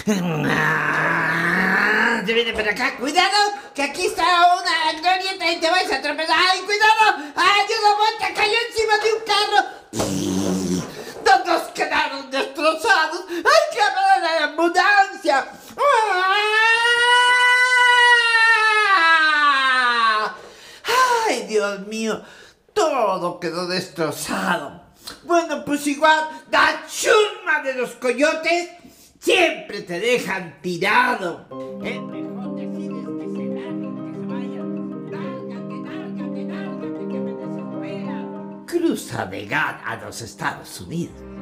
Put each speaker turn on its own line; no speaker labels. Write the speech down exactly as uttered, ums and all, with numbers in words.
Se viene para acá, cuidado, que aquí está una glorieta y te vais a tropezar. ¡Ay, cuidado! ¡Ay, una vuelta cayó encima de un carro! ¡Todos quedaron destrozados! ¡Hay que hablar a la ambulancia! ¡Ay, Dios mío! Todo quedó destrozado. Bueno, pues igual, la chusma de los coyotes siempre te dejan tirado. Es mejor decirles que se larguen, que se vayan. Lárgate, lárgate, lárgate, que me desespera. Cruza de gat a los Estados Unidos.